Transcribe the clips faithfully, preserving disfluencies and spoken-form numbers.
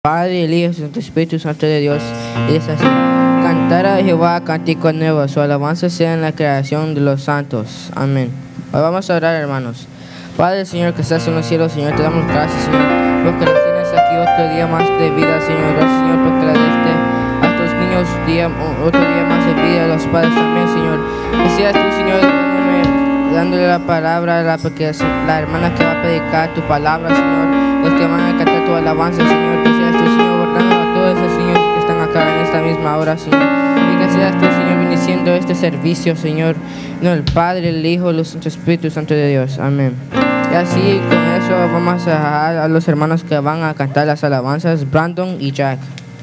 Padre, el Hijo y el Espíritu Santo de Dios, y es así. Cantar a Jehová cántico nuevo, su alabanza sea en la creación de los santos. Amén. Hoy vamos a orar, hermanos. Padre, Señor, que estás en los cielos, Señor, te damos gracias, Señor, porque nos tienes aquí otro día más de vida, Señor. Gracias, Señor, porque le diste a tus niños día, otro día más de vida, a los padres también, Señor. Que seas tú, Señor, dándome, dándole la palabra, la, porque la hermana que va a predicar tu palabra, Señor, los que van a cantar tu alabanza, Señor, que seas tú, Señor, guardando a todos esos niños que están acá en esta misma hora, Señor, y que seas tú, Señor, bendiciendo este servicio, Señor, no, el Padre, el Hijo, el Espíritu Santo de Dios, amén. Y así, con eso, vamos a dejar a los hermanos que van a cantar las alabanzas, Brandon y Jack.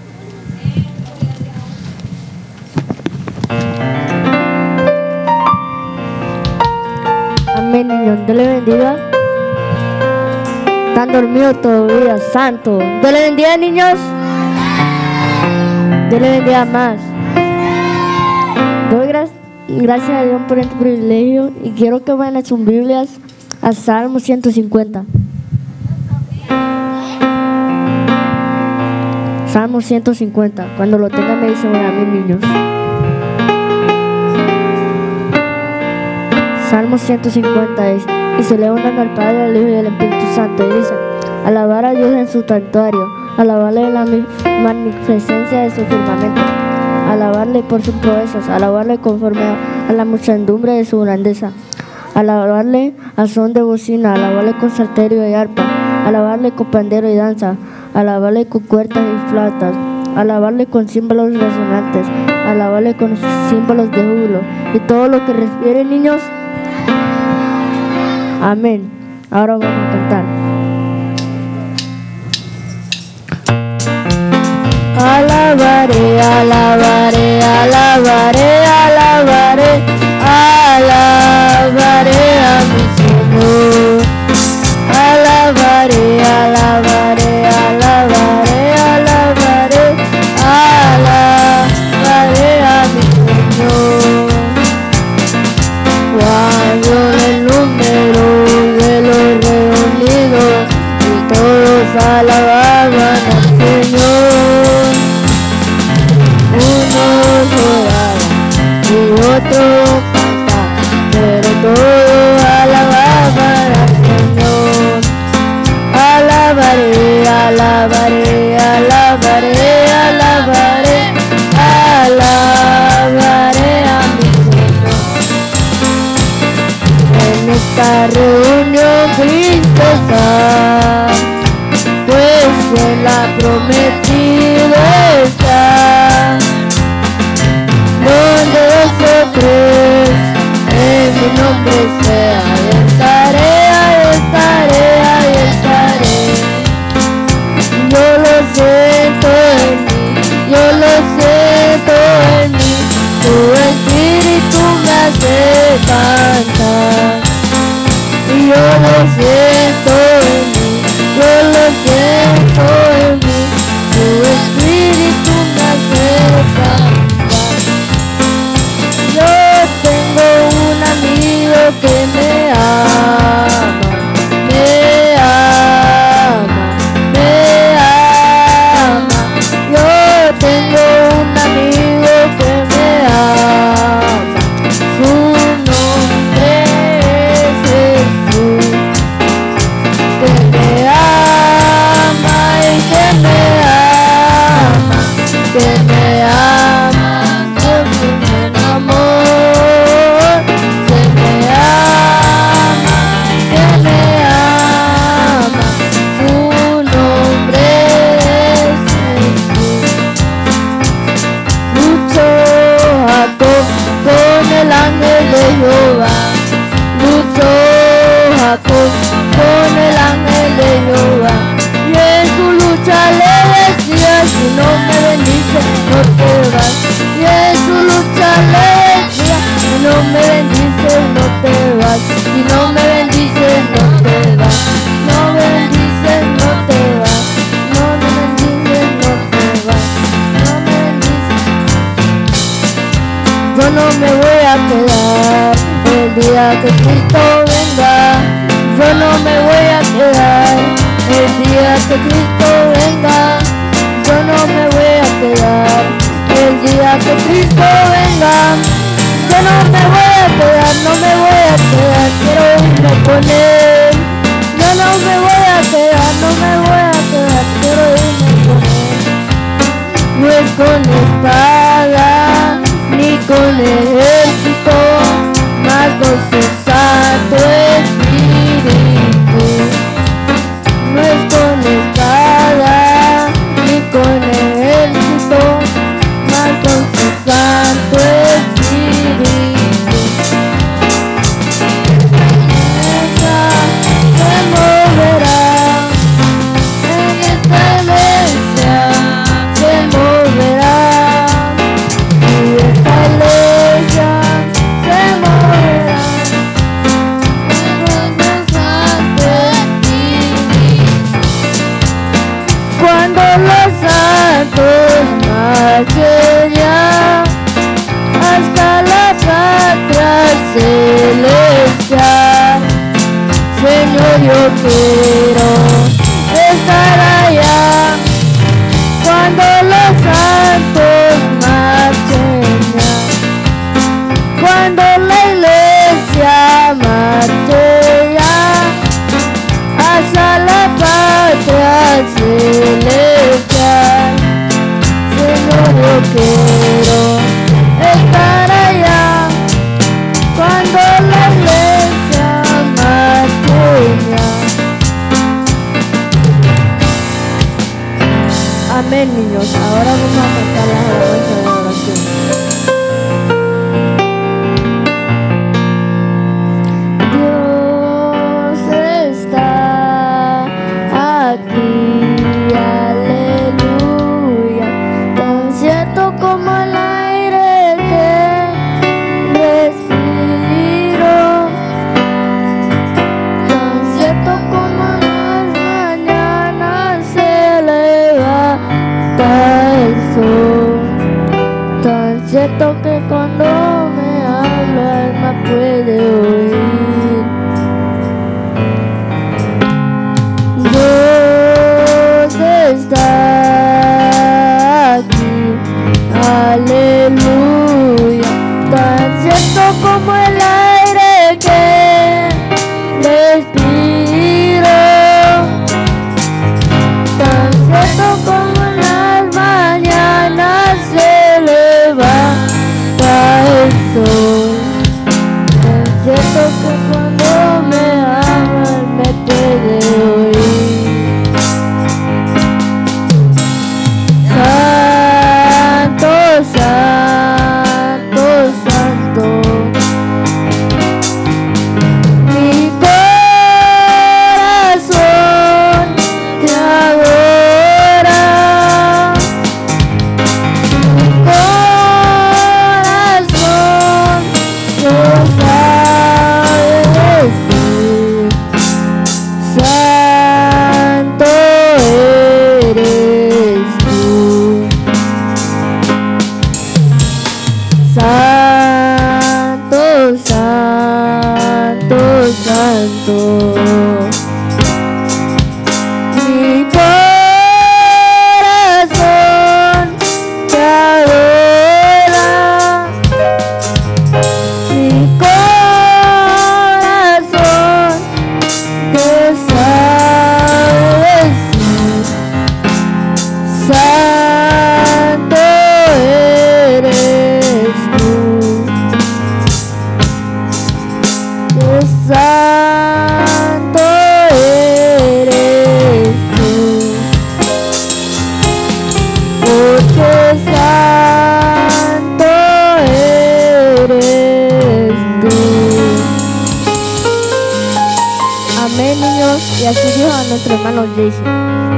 Amén, niños, Dios le bendiga. Están dormidos todavía, santo. Dios le bendiga, niños. Dios le bendiga más. Doy gra gracias a Dios por este privilegio y quiero que vayan a sus Biblias a Salmo ciento cincuenta. Salmo ciento cincuenta. Cuando lo tengan me dicen a mis niños. Salmo ciento cincuenta es: y se le honran al Padre, al Hijo y al Espíritu Santo. Y dice: alabar a Dios en su santuario, alabarle en la magnificencia de su firmamento, alabarle por sus proezas, alabarle conforme a la muchedumbre de su grandeza, alabarle a son de bocina, alabarle con salterio y arpa, alabarle con pandero y danza, alabarle con cuerdas y flautas, alabarle con címbalos resonantes, alabarle con símbolos de júbilo. Y todo lo que respire, niños. Amén. Ahora vamos a cantar. Alabaré, alabaré, alabaré, alabaré, alabaré a mi Señor. Alabaré, alabaré, alabaré, alabaré, alabaré a mi Señor. Cuando el número de los reunidos y todos alababan al Señor, unos oraban y otros cantaban, pero todos alababan al Señor. Alabaré, alabaré, alabaré, alabaré, alabaré a mi en esta reunión Cristo está, pues en la prometida está. Donde dos o tres en mi nombre sea, ahí estaré, ahí estaré, ahí estaré. Yo lo siento en mí, yo lo siento en mí, tu espíritu me hace cantar. Y yo lo siento en mí, yo lo siento en mí, tu espíritu me hace cantar. Yo tengo un amigo que me ama, me ama, me ama. Yo tengo un amigo que me ama, su nombre es Jesús, que me ama y que me ama, que me ama con su buen amor, que me ama, que me ama, su nombre es Jesús. Luchó Jacob con el ángel de Jehová, luchó Jacob con el ángel de Jehová, y en su lucha le decía: si no me bendices no te vas. Y en su lucha le decía: si no me bendices no te vas, si no me bendices no te vas, no me bendices no te vas, no me bendices no te vas, no me bendices. Yo no me voy a quedar el día que Cristo venga, yo no me voy a quedar el día que Cristo venga. que Cristo venga. Yo no me voy a quedar, no me voy a quedar, quiero irme con Él. Yo no me voy a quedar, no me voy a quedar, quiero irme con Él. No es con espada, ni con ejército, mas con su Santo Espíritu. No es con espada, ni con ejército, mas con su Santo Espíritu. Esa se moverá, en esta iglesia se moverá, y esta iglesia se moverá. Cuando los santos marchen ya hasta la patria celestial, Señor, yo quiero estar allá. Cuando los santos marchen ya, cuando la iglesia marche ya hasta la patria celestial, Señor, yo quiero estar allá. Cuando la iglesia marche ya. Amén, niños. Ahora vamos a cantar la alabanza de oración. Dios está aquí, aleluya, tan cierto como el aire que respiro, tan cierto como las mañanas se levanta el sol, tan cierto que cuando me habla el alma puede oír. Dios está aquí, aleluya, tan cierto como el aire que respiro, tan cierto como las mañanas se levanta el sol, tan cierto que cuando me aman me puede oír. Santo, santo, santo, mi corazón te adora, mi corazón lo sabe decir. Santo eres tú, santo, santo, santo, mi corazón te adora, mi corazón te sabe decir. Santo eres tú, que santo eres tú, porque santo eres tú. Amén, niños, y así dijo a nuestro hermano Jason.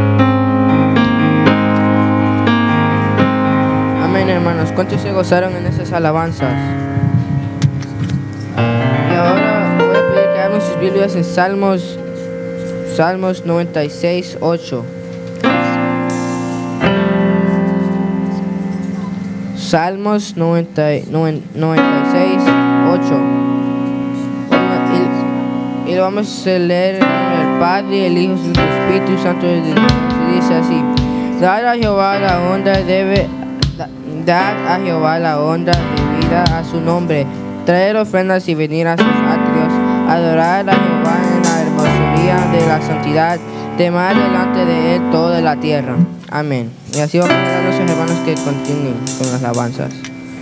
Amén, hermanos. ¿Cuántos se gozaron en esas alabanzas? Y ahora voy a pedir que abran sus Biblias en Salmos, Salmos noventa y seis, ocho. Salmos noventa, y- noven- noventa y seis, ocho. Y, y lo vamos a leer en el nombre del Padre, el Hijo y el Espíritu Santo de Dios. Y dice así: Dar a Jehová la honra debe Da- Dad a Jehová la honra debida a su nombre. Traer ofrendas y venir a sus atrios. Adorar a Jehová en la hermosura de la santidad. Temar delante de él toda la tierra. Amén. Y así vamos a dar a nuestros hermanos que continúen con las alabanzas.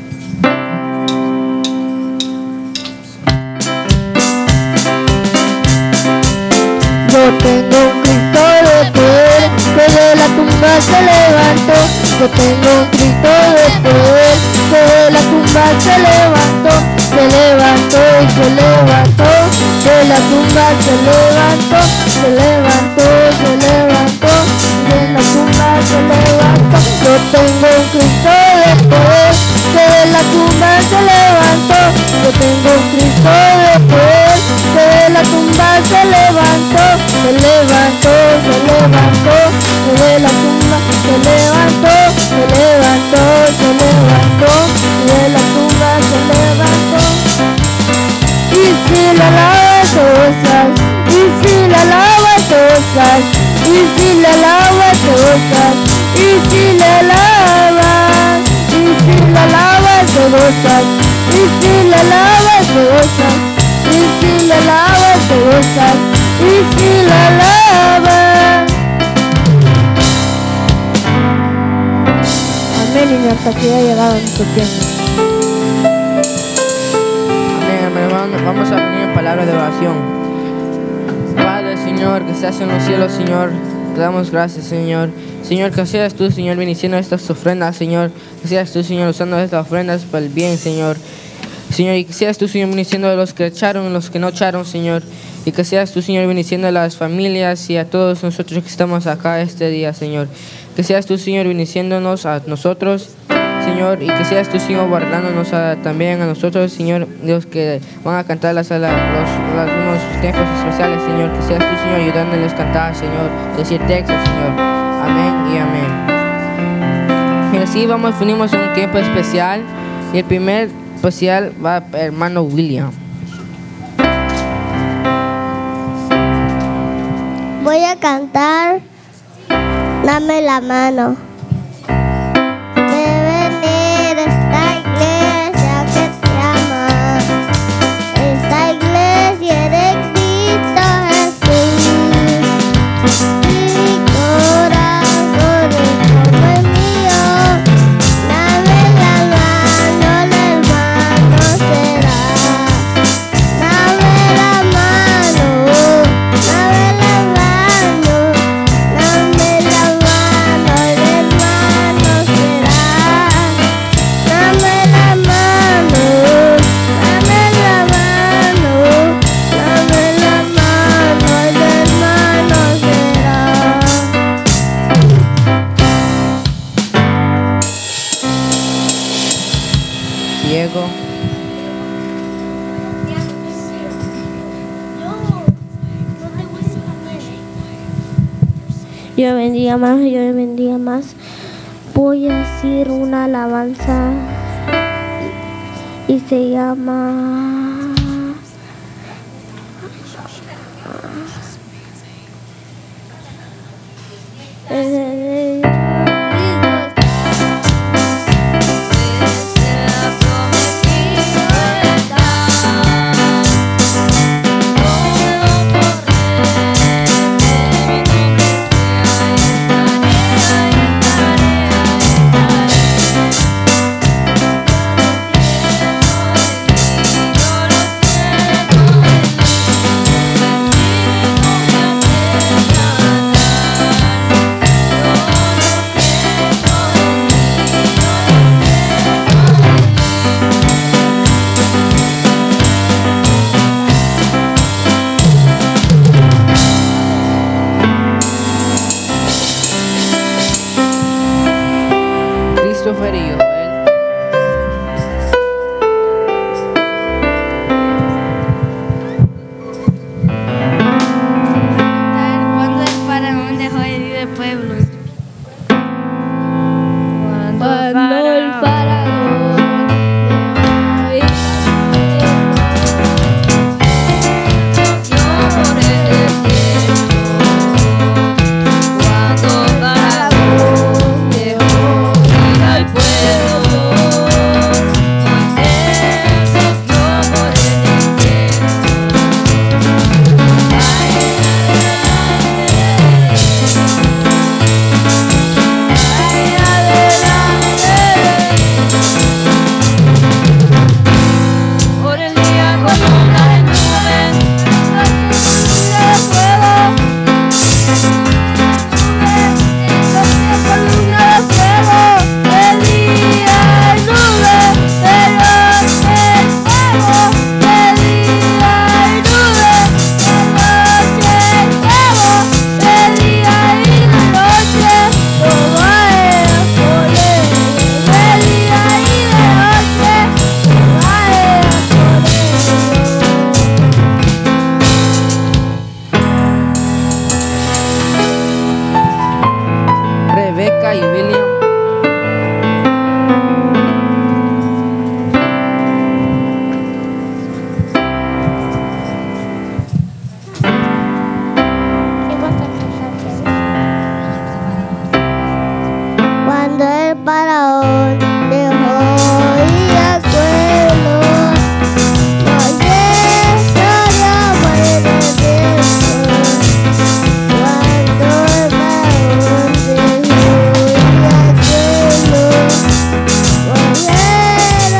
Yo tengo un Cristo de poder que de la tumba se levantó. Yo tengo un Cristo de poder que de la tumba se levantó. Se levantó y se levantó. De la tumba se levantó. Se levantó, se levantó. De la tumba se levantó. Yo tengo un Cristo de poder que de la tumba se levantó. Yo tengo un Cristo de poder que de la tumba se levantó. Se levantó, se levantó, de la tumba se levantó, se levantó, se levantó, de la tumba se levantó. Y si la alabas gozas, y si la alabas gozas, y si la alabas gozas, y si la alabas, y si la alabas gozas, y si la alabas gozas, y si la alabas gozas, y si la alabas. Amén, y hasta aquí ha llegado nuestro tiempo. Amén, hermanos. Vamos a venir en palabra de oración. Padre, Señor, que estás en los cielos, Señor, te damos gracias, Señor. Señor, que seas tú, Señor, bendiciendo estas ofrendas, Señor. Que seas tú, Señor, usando estas ofrendas para el bien, Señor. Señor, y que seas tú, Señor, bendiciendo a los que echaron y los que no echaron, Señor. Y que seas tú, Señor, bendiciendo a las familias y a todos nosotros que estamos acá este día, Señor. Que seas tú, Señor, bendiciéndonos a nosotros, Señor. Y que seas tú, Señor, guardándonos a, también a nosotros, Señor. Los que van a cantar las, los, los, unos tiempos especiales, Señor. Que seas tú, Señor, ayudándoles a cantar, Señor. Decir textos, Señor. Amén y amén. Y así vamos, venimos a un tiempo especial. Y el primer especial va para hermano William. Voy a cantar Dame la mano. De venir a esta iglesia que te ama. Esta iglesia de Cristo Jesús. Y mi corazón es como el mío. Dame la mano, el hermano será. Dame la mano, dame la mano, dame la mano, el hermano será. Dame la mano, dame la mano, dame la mano, el hermano será. Diego. Yo bendiga más, yo bendiga más. Voy a decir una alabanza y se llama Christopher y Joel. Cuando el faraón dejó de vivir el pueblo. Cuando el faraón Cuando el faraón dejó ir al pueblo. Cuando el faraón dejó ir al pueblo, Moisés salió por el desierto. Cuando el faraón dejó ir al pueblo, Moisés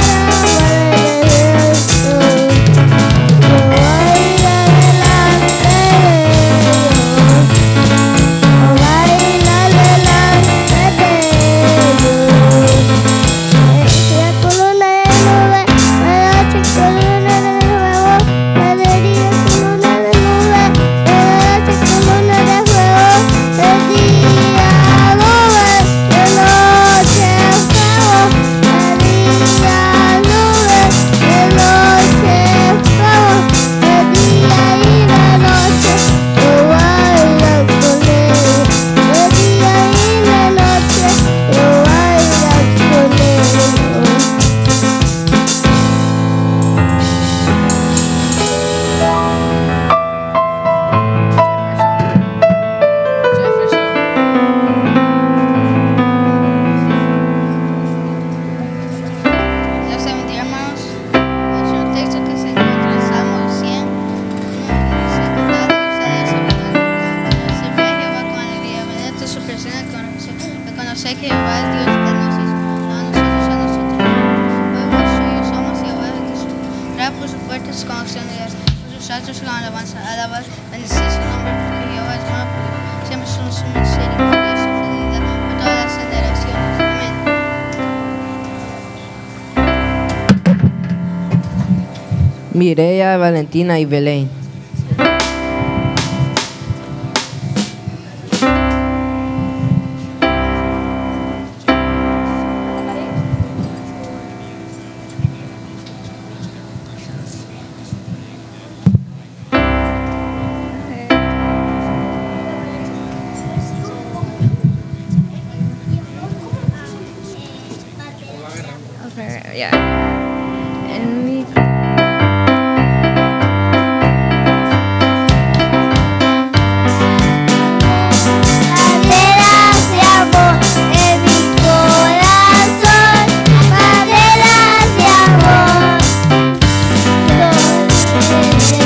salió por el desierto. Yo voy adelante de ellos, yo voy adelante de ellos. La columna de nube, la noche columna de fuego, la de día columna de nube, la noche columna de fuego, de día nube, de noche fuego, de día nube, de noche fuego, de día y de noche, yo voy a ir con él, de día y de noche, yo voy a ir con él. Dios te bendiga, hermanos. Nuestro texto que se encuentra en Salmo cien, dice: Cantad a Dios salmos, servid a Jehová con alegría, venid a su presencia con oración, reconoced que Jehová es Dios, Él nos hizo, no a nosotros a nosotros. Pueblo suyo somos y Jehová es Jesús. Entrad por sus puertas con acción de gracias, por sus atrios con alabanza, alabad, bendecid su nombre, porque Jehová es bueno, porque siempre son su misericordia y su fidelidad por todas las generaciones. Amén. Mireya, Valentina y Belén. Okay, yeah. En mi Maderas de amor en mi corazón, maderas de amor, flores de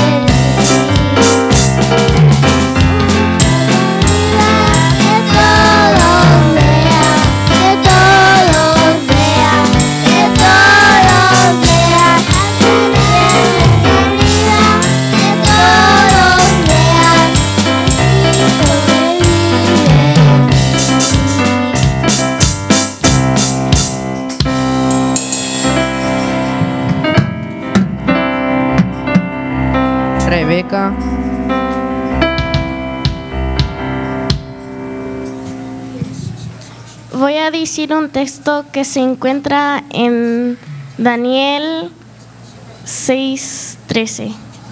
que todos vean, que todos vean, que todos vean, que todos vean. Rebeca. Voy a decir un texto que se encuentra en Daniel seis trece.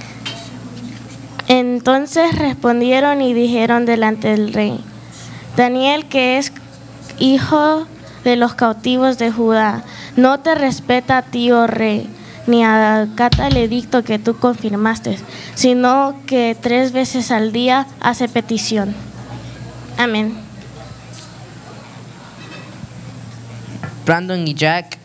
Entonces respondieron y dijeron delante del rey: Daniel, que es hijo de los cautivos de Judá, no te respeta a ti, oh rey, ni acata el edicto que tú confirmaste, sino que tres veces al día hace petición. Amén. Brandon y Jack.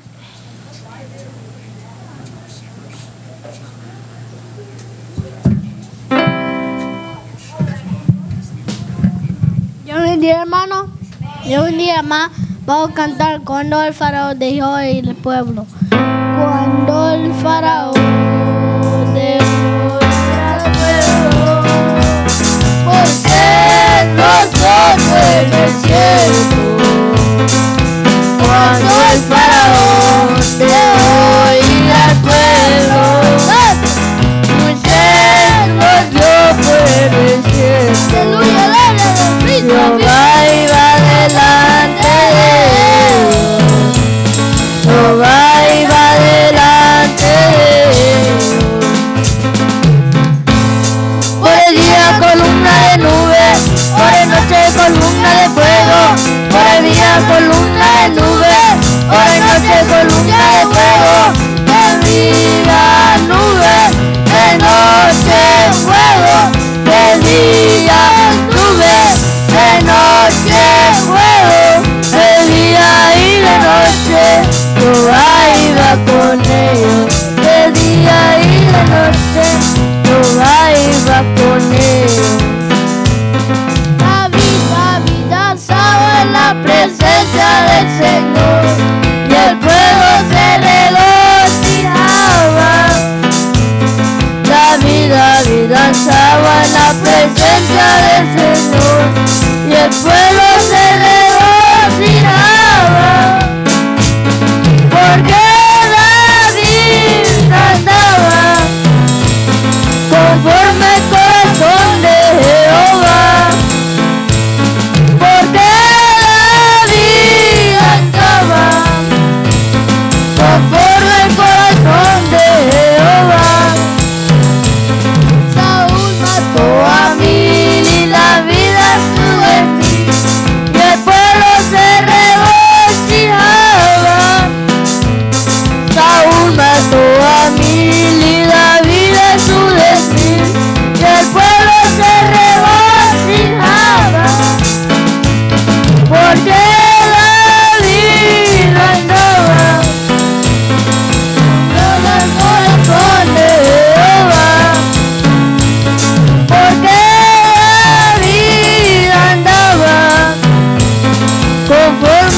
Yo bendiga, hermano. Yo bendiga, más. Vamos a cantar cuando el faraón dejó ir el pueblo. Cuando el faraón dejó ir al pueblo, Moisés los dos fue en el desierto. Cuando el faraón dejó ir al pueblo, Moisés los dio por el desierto. Jehová iba delante de ellos, Jehová iba delante de ellos. Por el día columna de nube, por la noche columna de fuego, por el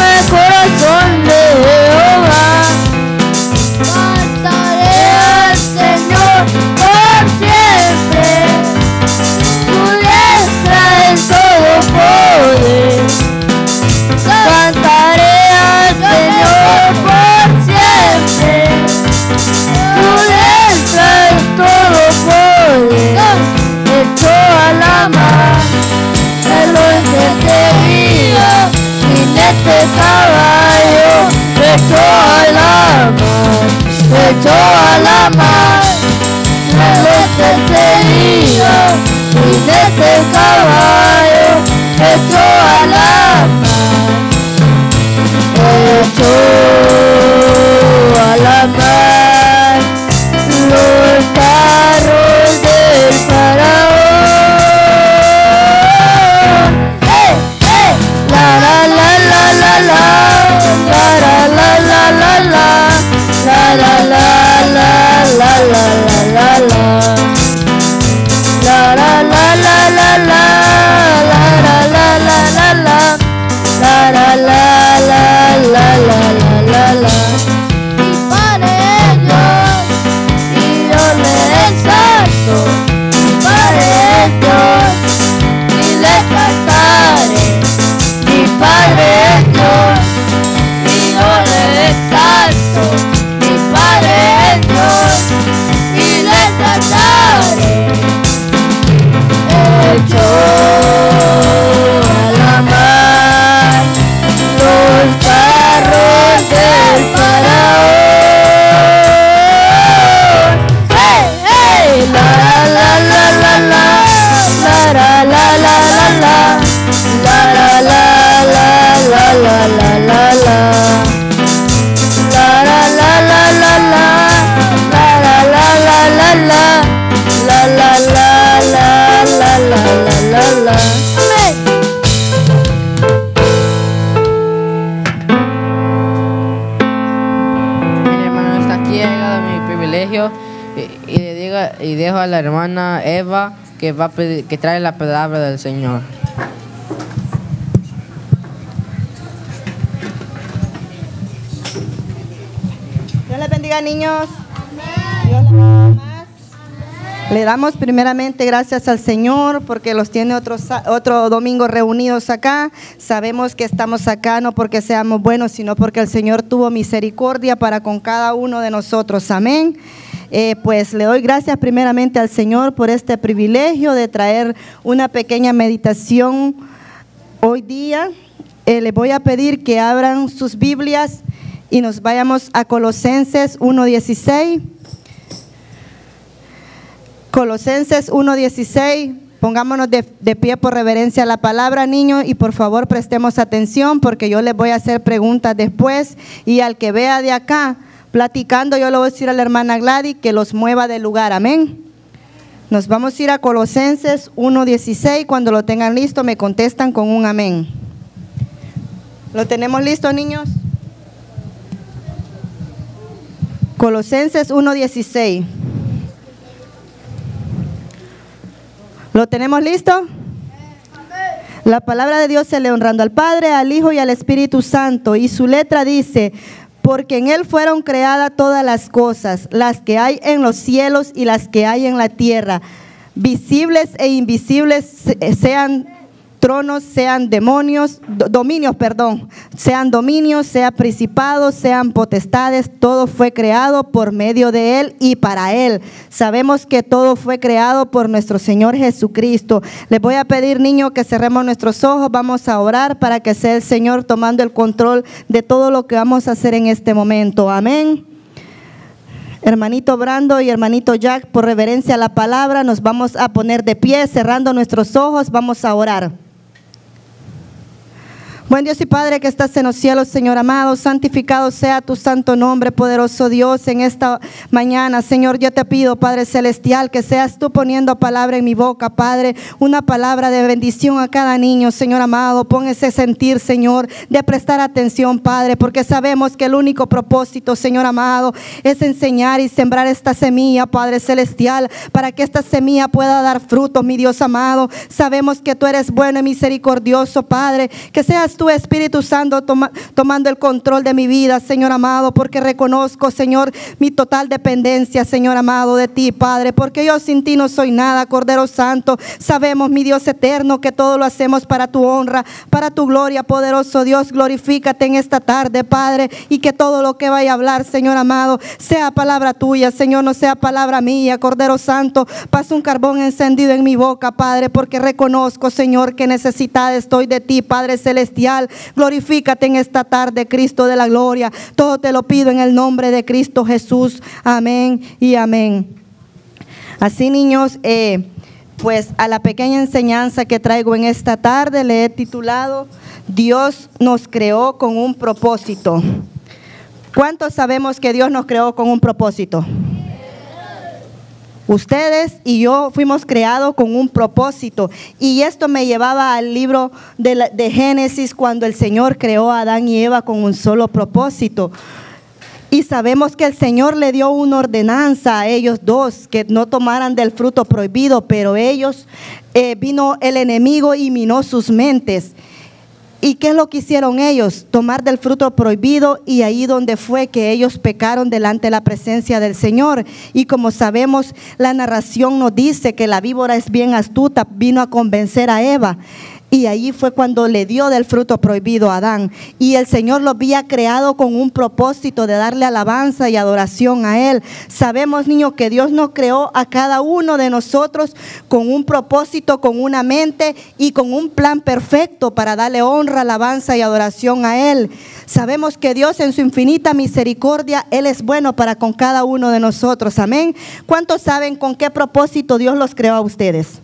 firme corazón de Jehová. Cantaré al Señor por siempre, tu diestra en todo poder. Cantaré al Señor por siempre, tu diestra en todo poder. Echó a la mar el encendido, jinete caballo, echó a la mar, echó a la mar el encendido, jinete caballo, echó a la mar, echó a la mar los carros del faraón. ¡Hey, hey! La la la la la la, la la la la la, la la la la la la la la, la la la la la la, la la la la la la, la la la la la la la la. Mi Padre es Dios y yo le exalto. Mi Padre es Dios y le cantaré. Mi Padre es Dios y yo le exalto. Mi Padre es Dios y le cantaré. Echó a la mar los carros del faraón. ¡Hey, hey! La la la la la, la la la la la la, la la la la la la la la la, la la la la la la, la la la la la la, la la la la la la la la. Amén. Mire, hermano, hasta aquí ha llegado mi privilegio y, y le diga, y dejo a la hermana Eva que va a pedir, que trae la palabra del Señor. Dios les bendiga, niños. Dios les bendiga más. Le damos primeramente gracias al Señor porque los tiene otro, otro domingo reunidos acá. Sabemos que estamos acá no porque seamos buenos, sino porque el Señor tuvo misericordia para con cada uno de nosotros. Amén. Eh, pues le doy gracias primeramente al Señor por este privilegio de traer una pequeña meditación hoy día. Eh, les voy a pedir que abran sus Biblias y nos vayamos a Colosenses uno dieciséis. Colosenses uno dieciséis, pongámonos de, de pie por reverencia a la palabra, niños, y por favor prestemos atención porque yo les voy a hacer preguntas después y al que vea de acá platicando, yo le voy a decir a la hermana Gladys que los mueva del lugar, amén. Nos vamos a ir a Colosenses uno dieciséis, cuando lo tengan listo me contestan con un amén. ¿Lo tenemos listo, niños? Colosenses uno dieciséis. ¿Lo tenemos listo? La palabra de Dios se lee honrando al Padre, al Hijo y al Espíritu Santo. Y su letra dice: porque en Él fueron creadas todas las cosas, las que hay en los cielos y las que hay en la tierra, visibles e invisibles, sean tronos, sean demonios, dominios, perdón, sean dominios, sean principados, sean potestades, todo fue creado por medio de Él y para Él. Sabemos que todo fue creado por nuestro Señor Jesucristo. Les voy a pedir, niños, que cerremos nuestros ojos, vamos a orar para que sea el Señor tomando el control de todo lo que vamos a hacer en este momento. Amén. Hermanito Brando y hermanito Jack, por reverencia a la palabra, nos vamos a poner de pie, cerrando nuestros ojos, vamos a orar. Buen Dios y Padre que estás en los cielos, Señor amado, santificado sea tu santo nombre, poderoso Dios, en esta mañana. Señor, yo te pido, Padre celestial, que seas tú poniendo palabra en mi boca, Padre, una palabra de bendición a cada niño, Señor amado. Pon ese sentir, Señor, de prestar atención, Padre, porque sabemos que el único propósito, Señor amado, es enseñar y sembrar esta semilla, Padre celestial, para que esta semilla pueda dar frutos, mi Dios amado. Sabemos que tú eres bueno y misericordioso, Padre, que seas tú tu Espíritu Santo toma, tomando el control de mi vida, Señor amado, porque reconozco, Señor, mi total dependencia, Señor amado, de ti, Padre, porque yo sin ti no soy nada, Cordero Santo. Sabemos, mi Dios eterno, que todo lo hacemos para tu honra, para tu gloria, poderoso Dios. Glorifícate en esta tarde, Padre, y que todo lo que vaya a hablar, Señor amado, sea palabra tuya, Señor, no sea palabra mía, Cordero Santo. Pasa un carbón encendido en mi boca, Padre, porque reconozco, Señor, que necesitada estoy de ti, Padre celestial. Glorifícate en esta tarde, Cristo de la gloria. Todo te lo pido en el nombre de Cristo Jesús. Amén y amén. Así, niños, eh, pues a la pequeña enseñanza que traigo en esta tarde le he titulado Dios nos creó con un propósito. ¿Cuántos sabemos que Dios nos creó con un propósito? Ustedes y yo fuimos creados con un propósito, y esto me llevaba al libro de, la, de Génesis, cuando el Señor creó a Adán y Eva con un solo propósito. Y sabemos que el Señor le dio una ordenanza a ellos dos, que no tomaran del fruto prohibido, pero ellos, eh, vino el enemigo y minó sus mentes. ¿Y qué es lo que hicieron ellos? Tomar del fruto prohibido, y ahí donde fue que ellos pecaron delante de la presencia del Señor. Y como sabemos, la narración nos dice que la víbora es bien astuta, vino a convencer a Eva. Y ahí fue cuando le dio del fruto prohibido a Adán. Y el Señor lo había creado con un propósito de darle alabanza y adoración a Él. Sabemos, niños, que Dios nos creó a cada uno de nosotros con un propósito, con una mente y con un plan perfecto para darle honra, alabanza y adoración a Él. Sabemos que Dios, en su infinita misericordia, Él es bueno para con cada uno de nosotros. Amén. ¿Cuántos saben con qué propósito Dios los creó a ustedes?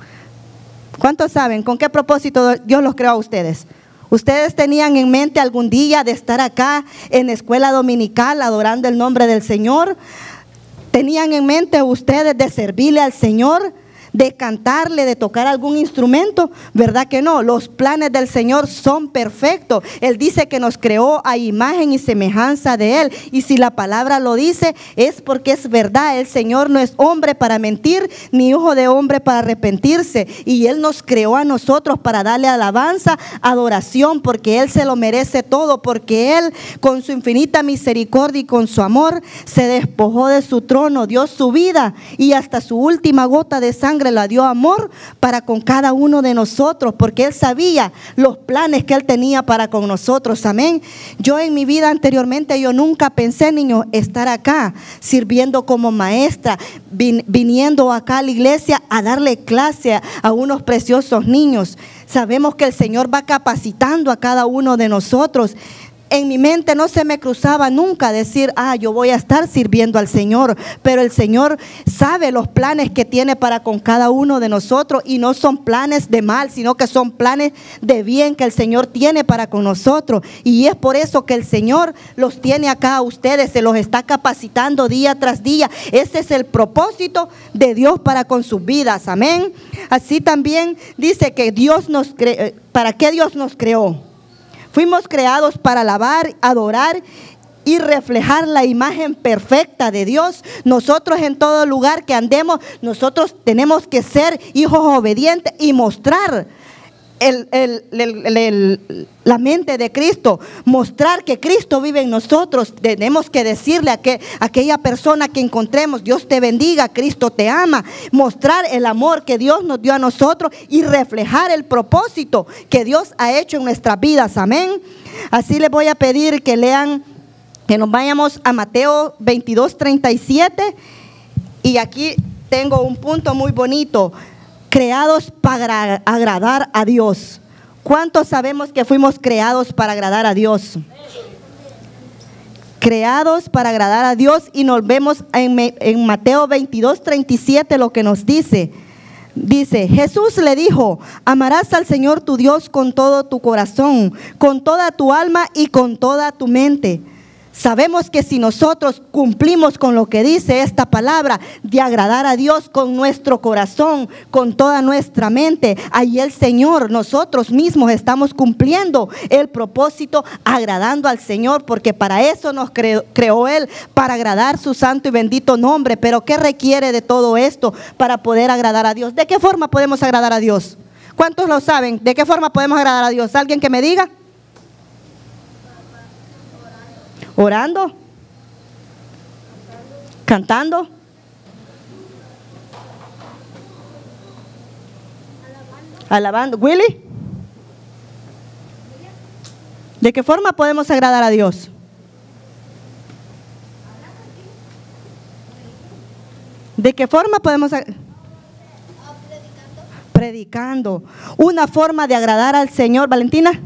¿Cuántos saben con qué propósito Dios los creó a ustedes? ¿Ustedes tenían en mente algún día de estar acá en la escuela dominical adorando el nombre del Señor? ¿Tenían en mente ustedes de servirle al Señor, de cantarle, de tocar algún instrumento? ¿Verdad que no? Los planes del Señor son perfectos. Él dice que nos creó a imagen y semejanza de Él. Y si la palabra lo dice, es porque es verdad. El Señor no es hombre para mentir, ni hijo de hombre para arrepentirse. Y Él nos creó a nosotros para darle alabanza, adoración, porque Él se lo merece todo. Porque Él, con su infinita misericordia y con su amor, se despojó de su trono, dio su vida y hasta su última gota de sangre la dio amor para con cada uno de nosotros, porque Él sabía los planes que Él tenía para con nosotros. Amén. Yo en mi vida anteriormente, yo nunca pensé, niño, estar acá sirviendo como maestra, vin, viniendo acá a la iglesia a darle clase a unos preciosos niños. Sabemos que el Señor va capacitando a cada uno de nosotros. En mi mente no se me cruzaba nunca decir, ah, yo voy a estar sirviendo al Señor, pero el Señor sabe los planes que tiene para con cada uno de nosotros, y no son planes de mal, sino que son planes de bien que el Señor tiene para con nosotros. Y es por eso que el Señor los tiene acá a ustedes, se los está capacitando día tras día. Ese es el propósito de Dios para con sus vidas. Amén. Así también dice que Dios nos cre- ¿para qué Dios nos creó? Fuimos creados para alabar, adorar y reflejar la imagen perfecta de Dios. Nosotros, en todo lugar que andemos, nosotros tenemos que ser hijos obedientes y mostrar el, el, el, el, el, la mente de Cristo, mostrar que Cristo vive en nosotros. Tenemos que decirle a, que, a aquella persona que encontremos, Dios te bendiga, Cristo te ama. Mostrar el amor que Dios nos dio a nosotros y reflejar el propósito que Dios ha hecho en nuestras vidas. Amén. Así les voy a pedir que lean, que nos vayamos a Mateo veintidós, treinta y siete. Y aquí tengo un punto muy bonito. Creados para agradar a Dios. ¿Cuántos sabemos que fuimos creados para agradar a Dios? Creados para agradar a Dios, y nos vemos en, en Mateo veintidós, treinta y siete lo que nos dice. Dice, Jesús le dijo, amarás al Señor tu Dios con todo tu corazón, con toda tu alma y con toda tu mente. Sabemos que si nosotros cumplimos con lo que dice esta palabra de agradar a Dios con nuestro corazón, con toda nuestra mente, ahí el Señor, nosotros mismos estamos cumpliendo el propósito, agradando al Señor, porque para eso nos creó, creó Él, para agradar su santo y bendito nombre. Pero ¿qué requiere de todo esto para poder agradar a Dios? ¿De qué forma podemos agradar a Dios? ¿Cuántos lo saben? ¿De qué forma podemos agradar a Dios? ¿Alguien que me diga? Orando. Cantando. Alabando. Willy. ¿De qué forma podemos agradar a Dios? ¿De qué forma podemos agradar? Predicando. Una forma de agradar al Señor, Valentina.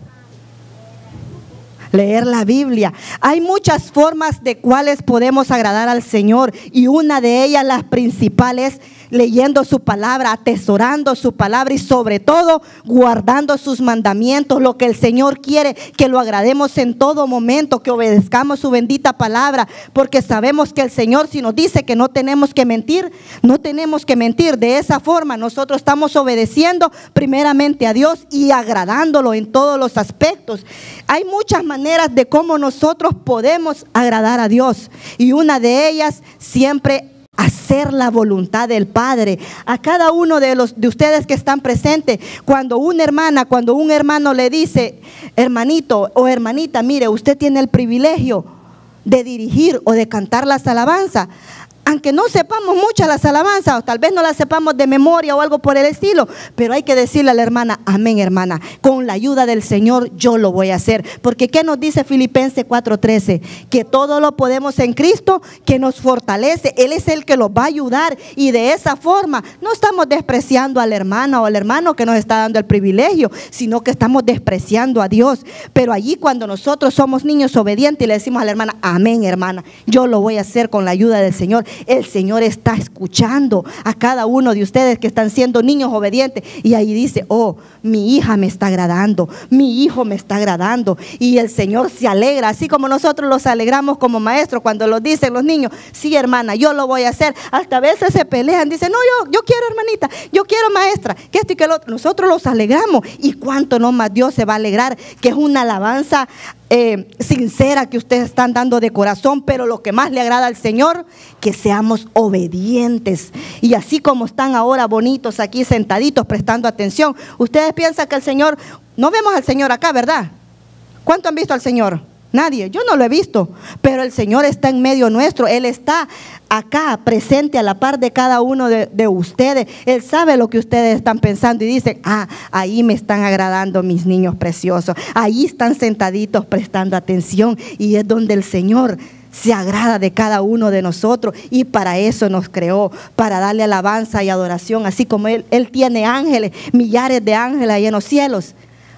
Leer la Biblia. Hay muchas formas de cuales podemos agradar al Señor y una de ellas, las principales, leyendo su palabra, atesorando su palabra y sobre todo guardando sus mandamientos. Lo que el Señor quiere, que lo agrademos en todo momento, que obedezcamos su bendita palabra, porque sabemos que el Señor, si nos dice que no tenemos que mentir, no tenemos que mentir. De esa forma nosotros estamos obedeciendo primeramente a Dios y agradándolo en todos los aspectos. Hay muchas maneras de cómo nosotros podemos agradar a Dios y una de ellas siempre hacer la voluntad del Padre. A cada uno de los de ustedes que están presentes, cuando una hermana, cuando un hermano le dice, hermanito o hermanita, mire, usted tiene el privilegio de dirigir o de cantar las alabanzas. Aunque no sepamos muchas las alabanzas, o tal vez no las sepamos de memoria o algo por el estilo, pero hay que decirle a la hermana, amén hermana, con la ayuda del Señor yo lo voy a hacer. Porque ¿qué nos dice Filipenses cuatro trece? Que todo lo podemos en Cristo que nos fortalece. Él es el que nos va a ayudar y de esa forma no estamos despreciando a la hermana o al hermano que nos está dando el privilegio, sino que estamos despreciando a Dios. Pero allí cuando nosotros somos niños obedientes y le decimos a la hermana, amén hermana, yo lo voy a hacer con la ayuda del Señor. El Señor está escuchando a cada uno de ustedes que están siendo niños obedientes y ahí dice, oh, mi hija me está agradando, mi hijo me está agradando y el Señor se alegra, así como nosotros los alegramos como maestros cuando lo dicen los niños, sí hermana, yo lo voy a hacer. Hasta a veces se pelean, dicen, no, yo, yo quiero hermanita, yo quiero maestra, que esto y que lo otro. Nosotros los alegramos y cuánto no más Dios se va a alegrar, que es una alabanza Eh, sincera que ustedes están dando de corazón, pero lo que más le agrada al Señor, que seamos obedientes. Y así como están ahora bonitos aquí sentaditos prestando atención, ustedes piensan que el Señor, no vemos al Señor acá, ¿verdad? ¿Cuánto han visto al Señor? Nadie, yo no lo he visto, pero el Señor está en medio nuestro, Él está acá presente a la par de cada uno de, de ustedes. Él sabe lo que ustedes están pensando y dicen, ah, ahí me están agradando mis niños preciosos, ahí están sentaditos prestando atención y es donde el Señor se agrada de cada uno de nosotros y para eso nos creó, para darle alabanza y adoración, así como Él, Él tiene ángeles, millares de ángeles ahí en los cielos,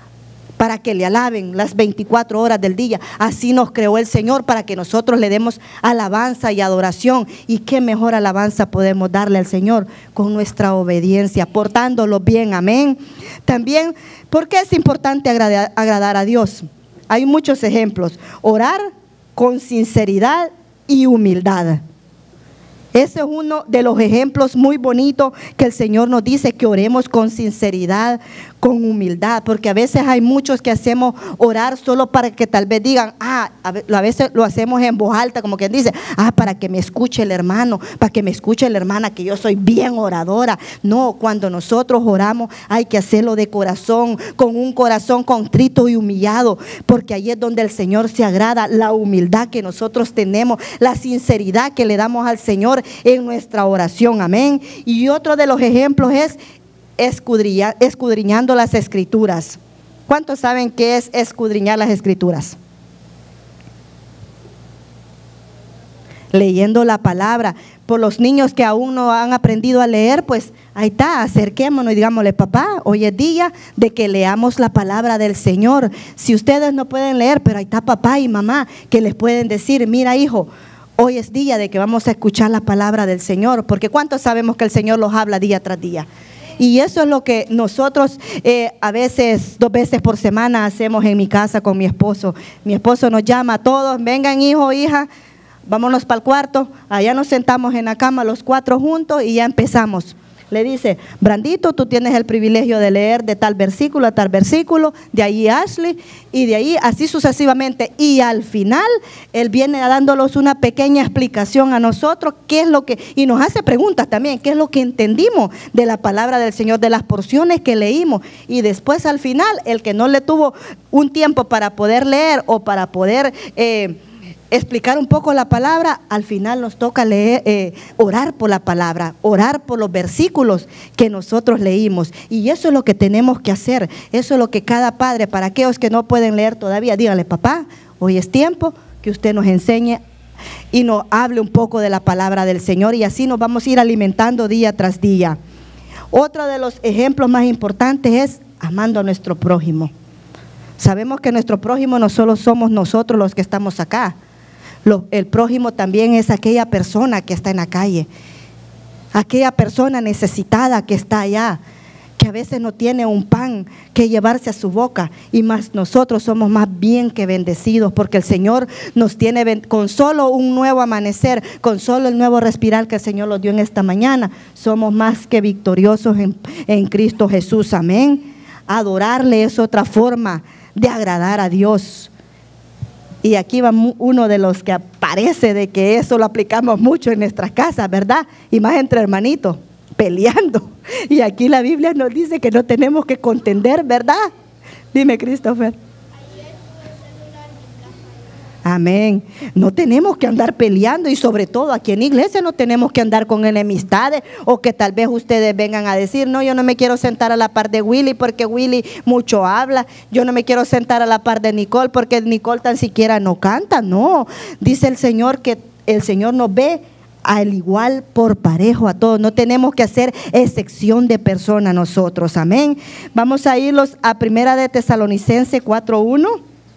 para que le alaben las veinticuatro horas del día. Así nos creó el Señor para que nosotros le demos alabanza y adoración. Y qué mejor alabanza podemos darle al Señor con nuestra obediencia, portándolo bien, amén. También, ¿por qué es importante agradar, agradar a Dios? Hay muchos ejemplos. Orar con sinceridad y humildad. Ese es uno de los ejemplos muy bonitos que el Señor nos dice, que oremos con sinceridad, con humildad, porque a veces hay muchos que hacemos orar solo para que tal vez digan, ah, a veces lo hacemos en voz alta, como quien dice, ah, para que me escuche el hermano, para que me escuche la hermana, que yo soy bien oradora. No, cuando nosotros oramos hay que hacerlo de corazón, con un corazón contrito y humillado, porque ahí es donde el Señor se agrada, la humildad que nosotros tenemos, la sinceridad que le damos al Señor en nuestra oración, amén. Y otro de los ejemplos es escudriñar, escudriñando las escrituras. ¿Cuántos saben qué es escudriñar las escrituras? Leyendo la palabra. Por los niños que aún no han aprendido a leer, pues ahí está, acerquémonos y digámosle, papá, hoy es día de que leamos la palabra del Señor. Si ustedes no pueden leer, pero ahí está papá y mamá que les pueden decir, mira hijo, hoy es día de que vamos a escuchar la palabra del Señor, porque ¿cuántos sabemos que el Señor los habla día tras día? Y eso es lo que nosotros eh, a veces, dos veces por semana hacemos en mi casa con mi esposo. Mi esposo nos llama a todos, vengan hijo, hija, vámonos para el cuarto, allá nos sentamos en la cama los cuatro juntos y ya empezamos. Le dice, Brandito, tú tienes el privilegio de leer de tal versículo a tal versículo, de ahí Ashley, y de ahí así sucesivamente. Y al final, él viene dándonos una pequeña explicación a nosotros, qué es lo que, y nos hace preguntas también, qué es lo que entendimos de la palabra del Señor, de las porciones que leímos. Y después al final, el que no le tuvo un tiempo para poder leer o para poder... Eh, explicar un poco la palabra, al final nos toca leer, eh, orar por la palabra, orar por los versículos que nosotros leímos. Y eso es lo que tenemos que hacer, eso es lo que cada padre, para aquellos que no pueden leer todavía, dígale: papá, hoy es tiempo que usted nos enseñe y nos hable un poco de la palabra del Señor, y así nos vamos a ir alimentando día tras día. Otro de los ejemplos más importantes es amando a nuestro prójimo. Sabemos que nuestro prójimo no solo somos nosotros los que estamos acá. Lo, el prójimo también es aquella persona que está en la calle, aquella persona necesitada que está allá, que a veces no tiene un pan que llevarse a su boca, y más nosotros somos más bien que bendecidos, porque el Señor nos tiene con solo un nuevo amanecer, con solo el nuevo respirar que el Señor nos dio en esta mañana, somos más que victoriosos en, en Cristo Jesús. Amén. Adorarle es otra forma de agradar a Dios. Y aquí va uno de los que aparece de que eso lo aplicamos mucho en nuestras casas, ¿verdad? Y más entre hermanitos, peleando. Y aquí la Biblia nos dice que no tenemos que contender, ¿verdad? Dime, Christopher. Amén. No tenemos que andar peleando, y sobre todo aquí en la iglesia no tenemos que andar con enemistades, o que tal vez ustedes vengan a decir: no, yo no me quiero sentar a la par de Willy porque Willy mucho habla, yo no me quiero sentar a la par de Nicole porque Nicole tan siquiera no canta. No, dice el Señor que el Señor nos ve al igual por parejo a todos, no tenemos que hacer excepción de persona nosotros. Amén. Vamos a irlos a Primera de Tesalonicenses cuatro uno.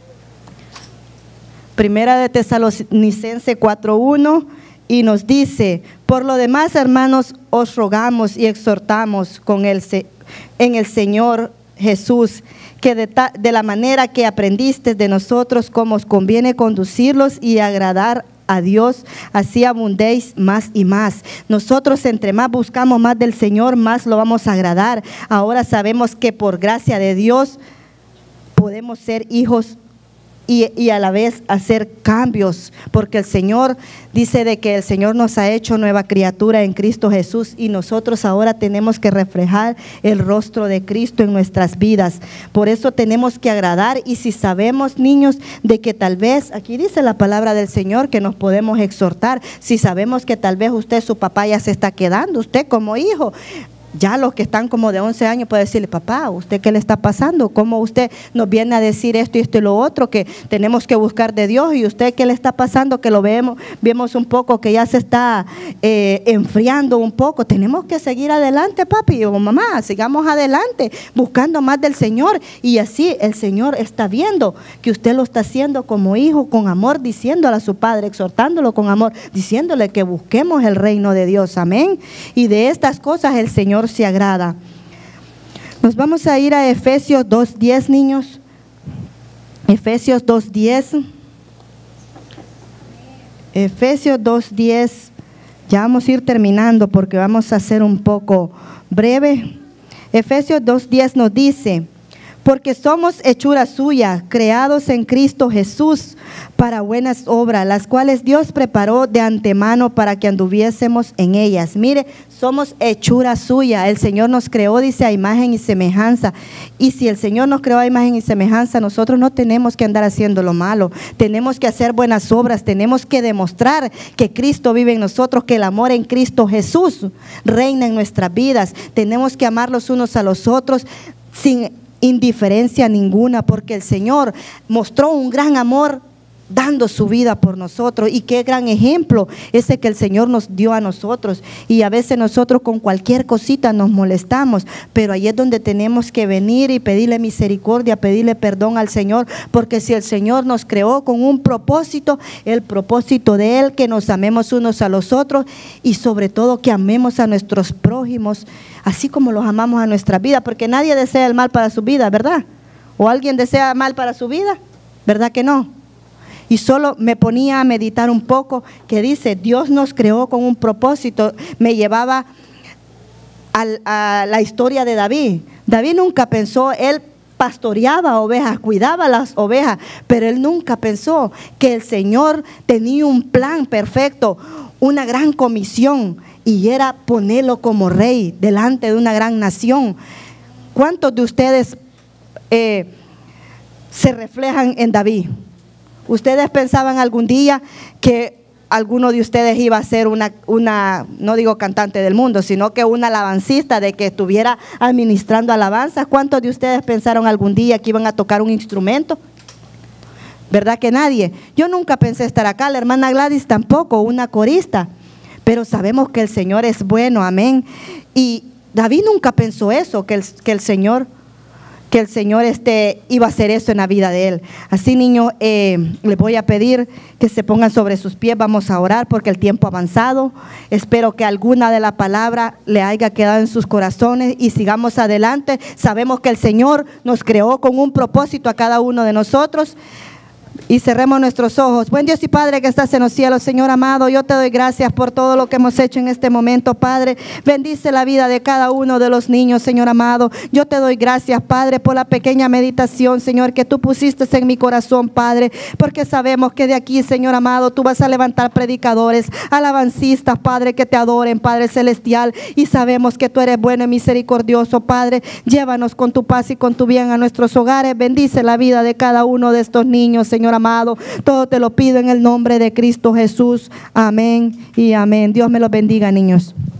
Primera de Tesalonicenses cuatro uno, y nos dice: por lo demás, hermanos, os rogamos y exhortamos con el, en el Señor Jesús, que de, ta, de la manera que aprendisteis de nosotros, cómo os conviene conducirlos y agradar a Dios, así abundéis más y más. Nosotros entre más buscamos más del Señor, más lo vamos a agradar. Ahora sabemos que por gracia de Dios podemos ser hijos Y, y a la vez hacer cambios, porque el Señor dice de que el Señor nos ha hecho nueva criatura en Cristo Jesús, y nosotros ahora tenemos que reflejar el rostro de Cristo en nuestras vidas. Por eso tenemos que agradar, y si sabemos, niños, de que tal vez, aquí dice la palabra del Señor que nos podemos exhortar, si sabemos que tal vez usted, su papá ya se está quedando, usted como hijo, ya los que están como de once años puede decirle: papá, ¿usted qué le está pasando? ¿Cómo usted nos viene a decir esto y esto y lo otro? Que tenemos que buscar de Dios. ¿Y usted qué le está pasando? Que lo vemos, vemos un poco que ya se está eh, enfriando un poco. Tenemos que seguir adelante, papi o mamá, sigamos adelante, buscando más del Señor. Y así el Señor está viendo que usted lo está haciendo como hijo, con amor, diciéndole a su padre, exhortándolo con amor, diciéndole que busquemos el reino de Dios. Amén. Y de estas cosas el Señor se agrada. Nos vamos a ir a Efesios dos diez, niños. Efesios dos diez. Efesios dos diez. Ya vamos a ir terminando porque vamos a ser un poco breve. Efesios dos diez nos dice: porque somos hechura suya, creados en Cristo Jesús para buenas obras, las cuales Dios preparó de antemano para que anduviésemos en ellas. Mire, somos hechura suya. El Señor nos creó, dice, a imagen y semejanza. Y si el Señor nos creó a imagen y semejanza, nosotros no tenemos que andar haciendo lo malo. Tenemos que hacer buenas obras. Tenemos que demostrar que Cristo vive en nosotros, que el amor en Cristo Jesús reina en nuestras vidas. Tenemos que amar los unos a los otros sin indiferencia ninguna, porque el Señor mostró un gran amor dando su vida por nosotros. Y qué gran ejemplo ese que el Señor nos dio a nosotros. Y a veces nosotros con cualquier cosita nos molestamos, pero ahí es donde tenemos que venir y pedirle misericordia, pedirle perdón al Señor, porque si el Señor nos creó con un propósito, el propósito de Él, que nos amemos unos a los otros, y sobre todo que amemos a nuestros prójimos así como los amamos a nuestra vida, porque nadie desea el mal para su vida, ¿verdad? ¿O alguien desea mal para su vida? ¿Verdad que no? Y solo me ponía a meditar un poco, que dice, Dios nos creó con un propósito. Me llevaba al, a la historia de David. David nunca pensó, él pastoreaba ovejas, cuidaba las ovejas, pero él nunca pensó que el Señor tenía un plan perfecto, una gran comisión, y era ponerlo como rey delante de una gran nación. ¿Cuántos de ustedes eh, se reflejan en David? ¿Ustedes pensaban algún día que alguno de ustedes iba a ser una, una, no digo cantante del mundo, sino que una alabancista, de que estuviera administrando alabanzas? ¿Cuántos de ustedes pensaron algún día que iban a tocar un instrumento? ¿Verdad que nadie? Yo nunca pensé estar acá, la hermana Gladys tampoco, una corista. Pero sabemos que el Señor es bueno, amén. Y David nunca pensó eso, que el, que el Señor... que el Señor este, iba a hacer eso en la vida de él. Así, niños, eh, les voy a pedir que se pongan sobre sus pies. Vamos a orar porque el tiempo ha avanzado. Espero que alguna de la palabra le haya quedado en sus corazones y sigamos adelante. Sabemos que el Señor nos creó con un propósito a cada uno de nosotros. Y cerremos nuestros ojos. Buen Dios y Padre que estás en los cielos, Señor amado, yo te doy gracias por todo lo que hemos hecho en este momento, Padre. Bendice la vida de cada uno de los niños, Señor amado. Yo te doy gracias, Padre, por la pequeña meditación, Señor, que tú pusiste en mi corazón, Padre, porque sabemos que de aquí, Señor amado, tú vas a levantar predicadores, alabancistas, Padre, que te adoren, Padre celestial, y sabemos que tú eres bueno y misericordioso, Padre. Llévanos con tu paz y con tu bien a nuestros hogares. Bendice la vida de cada uno de estos niños, Señor amado. Todo te lo pido en el nombre de Cristo Jesús. Amén y amén. Dios me los bendiga, niños.